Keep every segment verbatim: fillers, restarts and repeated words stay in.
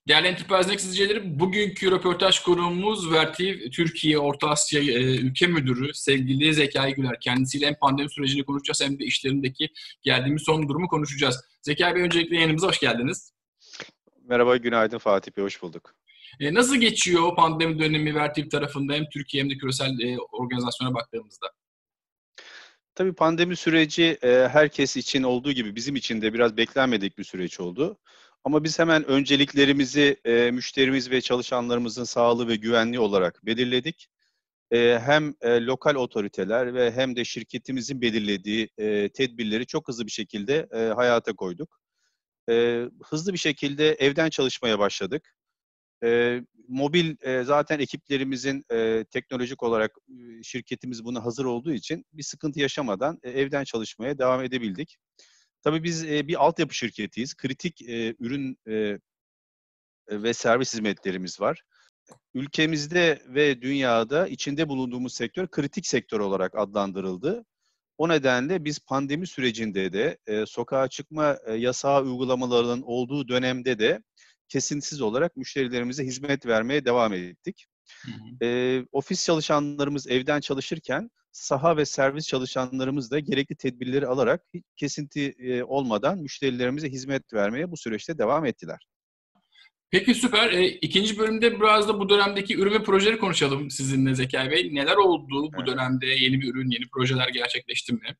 Değerli Enterprise Next izleyicileri, bugünkü röportaj konuğumuz Vertiv Türkiye Orta Asya e, Ülke Müdürü sevgili Zekai Güler. Kendisiyle hem pandemi sürecini konuşacağız hem de işlerindeki geldiğimiz son durumu konuşacağız. Zekai Bey, öncelikle yayınımıza hoş geldiniz. Merhaba, günaydın Fatih Bey, hoş bulduk. E, nasıl geçiyor o pandemi dönemi Vertiv tarafında hem Türkiye hem de küresel e, organizasyona baktığımızda? Tabii pandemi süreci e, herkes için olduğu gibi bizim için de biraz beklenmedik bir süreç oldu. Ama biz hemen önceliklerimizi e, müşterimiz ve çalışanlarımızın sağlığı ve güvenliği olarak belirledik. E, hem e, lokal otoriteler ve hem de şirketimizin belirlediği e, tedbirleri çok hızlı bir şekilde e, hayata koyduk. E, hızlı bir şekilde evden çalışmaya başladık. E, mobil e, zaten ekiplerimizin e, teknolojik olarak e, şirketimiz buna hazır olduğu için bir sıkıntı yaşamadan e, evden çalışmaya devam edebildik. Tabii biz e, bir altyapı şirketiyiz. Kritik e, ürün e, ve servis hizmetlerimiz var. Ülkemizde ve dünyada içinde bulunduğumuz sektör kritik sektör olarak adlandırıldı. O nedenle biz pandemi sürecinde de e, sokağa çıkma e, yasağı uygulamalarının olduğu dönemde de kesintisiz olarak müşterilerimize hizmet vermeye devam ettik. Hı hı. E, ofis çalışanlarımız evden çalışırken saha ve servis çalışanlarımız da gerekli tedbirleri alarak hiç kesinti e, olmadan müşterilerimize hizmet vermeye bu süreçte devam ettiler. Peki, süper. E, ikinci bölümde biraz da bu dönemdeki ürün ve projeleri konuşalım sizinle Zekai Bey. Neler oldu bu Evet. dönemde? Yeni bir ürün, yeni projeler gerçekleşti mi?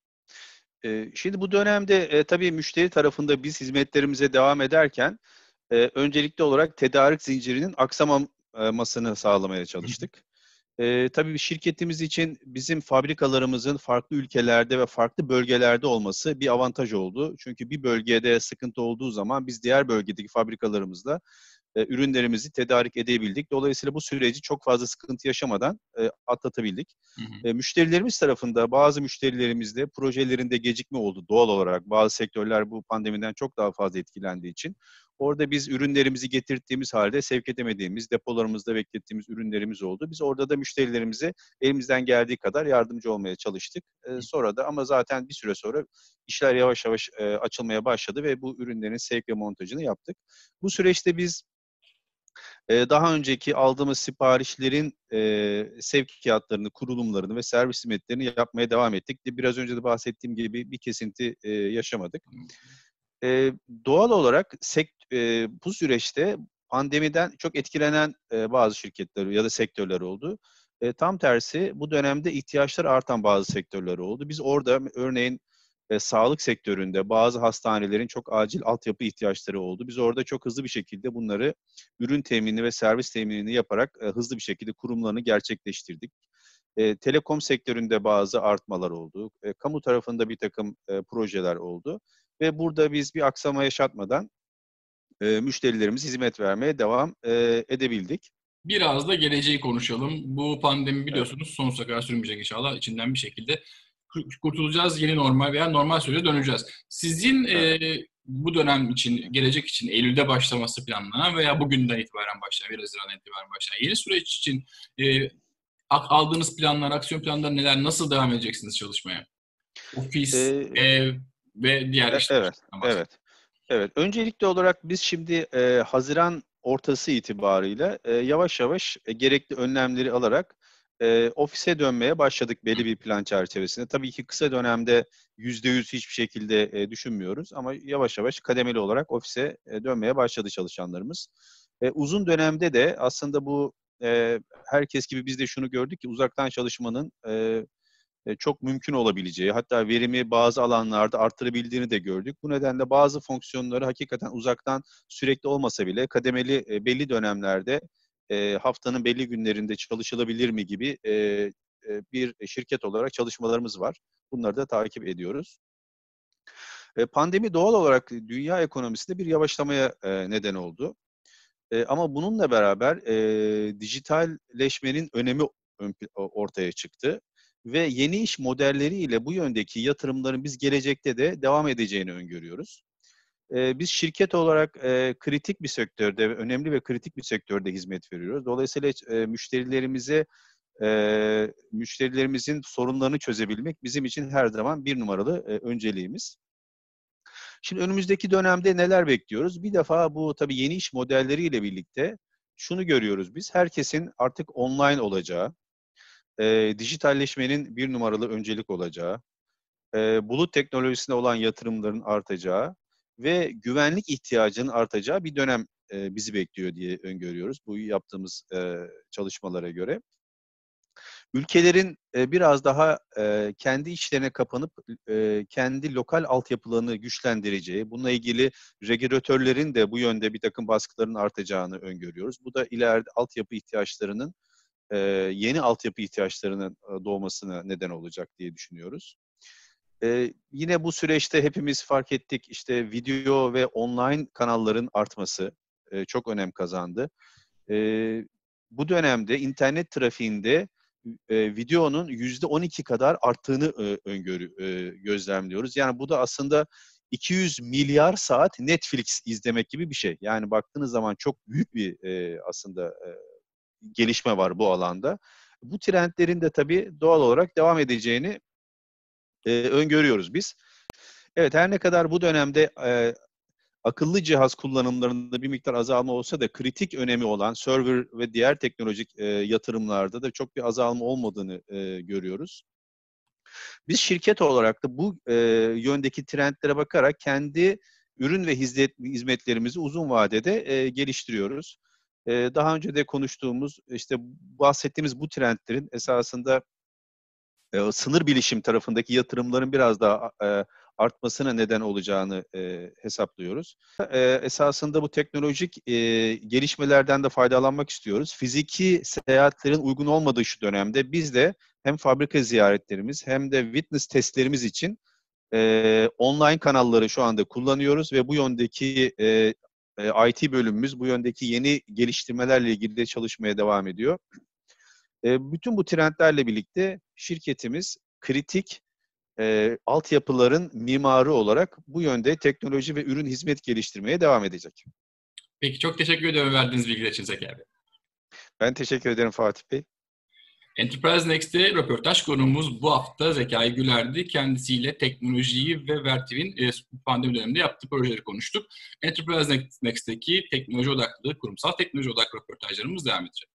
E, şimdi bu dönemde e, tabii müşteri tarafında biz hizmetlerimize devam ederken e, öncelikli olarak tedarik zincirinin aksamamasını sağlamaya çalıştık. E, tabii şirketimiz için bizim fabrikalarımızın farklı ülkelerde ve farklı bölgelerde olması bir avantaj oldu. Çünkü bir bölgede sıkıntı olduğu zaman biz diğer bölgedeki fabrikalarımızla e, ürünlerimizi tedarik edebildik. Dolayısıyla bu süreci çok fazla sıkıntı yaşamadan e, atlatabildik. Hı hı. E, müşterilerimiz tarafında bazı müşterilerimizde projelerinde gecikme oldu doğal olarak. Bazı sektörler bu pandemiden çok daha fazla etkilendiği için. Orada biz ürünlerimizi getirdiğimiz halde sevk edemediğimiz, depolarımızda beklettiğimiz ürünlerimiz oldu. Biz orada da müşterilerimize elimizden geldiği kadar yardımcı olmaya çalıştık. E, sonra da ama zaten bir süre sonra işler yavaş yavaş e, açılmaya başladı ve bu ürünlerin sevk ve montajını yaptık. Bu süreçte biz e, daha önceki aldığımız siparişlerin e, sevkiyatlarını, kurulumlarını ve servis hizmetlerini yapmaya devam ettik. Biraz önce de bahsettiğim gibi bir kesinti e, yaşamadık. E, doğal olarak sekt, e, bu süreçte pandemiden çok etkilenen e, bazı şirketler ya da sektörler oldu. E, tam tersi bu dönemde ihtiyaçlar artan bazı sektörler oldu. Biz orada örneğin e, sağlık sektöründe bazı hastanelerin çok acil altyapı ihtiyaçları oldu. Biz orada çok hızlı bir şekilde bunları ürün temini ve servis teminini yaparak e, hızlı bir şekilde kurumlarını gerçekleştirdik. E, telekom sektöründe bazı artmalar oldu. E, kamu tarafında bir takım e, projeler oldu. Ve burada biz bir aksama yaşatmadan e, müşterilerimize hizmet vermeye devam e, edebildik. Biraz da geleceği konuşalım. Bu pandemi Evet, biliyorsunuz sonsuza kadar sürmeyecek inşallah. İçinden bir şekilde kurtulacağız. Yeni normal veya normal sürece döneceğiz. Sizin evet. e, bu dönem için, gelecek için Eylül'de başlaması planlanan veya bugünden itibaren başlayan, bir Haziran'dan itibaren başlayan yeni süreç için e, aldığınız planlar, aksiyon planları neler? Nasıl devam edeceksiniz çalışmaya? Ofis, E, ev ve diğer e, evet, işlerden bahsedelim. evet. Evet, öncelikli olarak biz şimdi e, Haziran ortası itibariyle e, yavaş yavaş e, gerekli önlemleri alarak e, ofise dönmeye başladık belli bir plan çerçevesinde. Tabii ki kısa dönemde yüzde yüz hiçbir şekilde e, düşünmüyoruz ama yavaş yavaş kademeli olarak ofise e, dönmeye başladı çalışanlarımız. E, uzun dönemde de aslında bu e, herkes gibi biz de şunu gördük ki uzaktan çalışmanın e, e, çok mümkün olabileceği, hatta verimi bazı alanlarda arttırabildiğini de gördük. Bu nedenle bazı fonksiyonları hakikaten uzaktan sürekli olmasa bile kademeli e, belli dönemlerde e, haftanın belli günlerinde çalışılabilir mi gibi e, e, bir şirket olarak çalışmalarımız var. Bunları da takip ediyoruz. E, pandemi doğal olarak dünya ekonomisinde bir yavaşlamaya e, neden oldu. E, ama bununla beraber e, dijitalleşmenin önemi ön, ortaya çıktı. Ve yeni iş modelleriyle bu yöndeki yatırımların biz gelecekte de devam edeceğini öngörüyoruz. E, biz şirket olarak e, kritik bir sektörde, önemli ve kritik bir sektörde hizmet veriyoruz. Dolayısıyla e, müşterilerimize, e, müşterilerimizin sorunlarını çözebilmek bizim için her zaman bir numaralı e, önceliğimiz. Şimdi önümüzdeki dönemde neler bekliyoruz? Bir defa bu tabii yeni iş modelleriyle birlikte şunu görüyoruz biz. Herkesin artık online olacağı, e, dijitalleşmenin bir numaralı öncelik olacağı, e, bulut teknolojisine olan yatırımların artacağı ve güvenlik ihtiyacının artacağı bir dönem e, bizi bekliyor diye öngörüyoruz bu yaptığımız e, çalışmalara göre. Ülkelerin e, biraz daha e, kendi içlerine kapanıp e, kendi lokal altyapılarını güçlendireceği, bununla ilgili regülatörlerin de bu yönde bir takım baskıların artacağını öngörüyoruz. Bu da ileride altyapı ihtiyaçlarının, e, yeni altyapı ihtiyaçlarının e, doğmasına neden olacak diye düşünüyoruz. E, yine bu süreçte hepimiz fark ettik, işte video ve online kanalların artması e, çok önem kazandı. E, bu dönemde internet trafiğinde e, videonun yüzde on iki kadar arttığını e, öngörü e, gözlemliyoruz. Yani bu da aslında iki yüz milyar saat Netflix izlemek gibi bir şey. Yani baktığınız zaman çok büyük bir e, aslında e, gelişme var bu alanda. Bu trendlerin de tabii doğal olarak devam edeceğini e, öngörüyoruz biz. Evet, her ne kadar bu dönemde e, akıllı cihaz kullanımlarında bir miktar azalma olsa da kritik önemi olan server ve diğer teknolojik e, yatırımlarda da çok bir azalma olmadığını e, görüyoruz. Biz şirket olarak da bu e, yöndeki trendlere bakarak kendi ürün ve hizmet, hizmetlerimizi uzun vadede e, geliştiriyoruz. E, daha önce de konuştuğumuz, işte bahsettiğimiz bu trendlerin esasında e, sınır bilişim tarafındaki yatırımların biraz daha e, artmasına neden olacağını e, hesaplıyoruz. E, esasında bu teknolojik e, gelişmelerden de faydalanmak istiyoruz. Fiziki seyahatlerin uygun olmadığı şu dönemde biz de hem fabrika ziyaretlerimiz hem de witness testlerimiz için e, online kanalları şu anda kullanıyoruz ve bu yöndeki e, e, I T bölümümüz bu yöndeki yeni geliştirmelerle ilgili de çalışmaya devam ediyor. E, bütün bu trendlerle birlikte şirketimiz kritik e, altyapıların mimarı olarak bu yönde teknoloji ve ürün hizmet geliştirmeye devam edecek. Peki çok teşekkür ederim verdiğiniz bilgiler için Zekai Bey. Ben teşekkür ederim Fatih Bey. Enterprise Next'te röportaj konuğumuz bu hafta Zekai Güler'di. Kendisiyle teknolojiyi ve Vertiv'in e, pandemi döneminde yaptığı projeleri konuştuk. Enterprise Next'teki teknoloji odaklı, kurumsal teknoloji odaklı röportajlarımız devam edecek.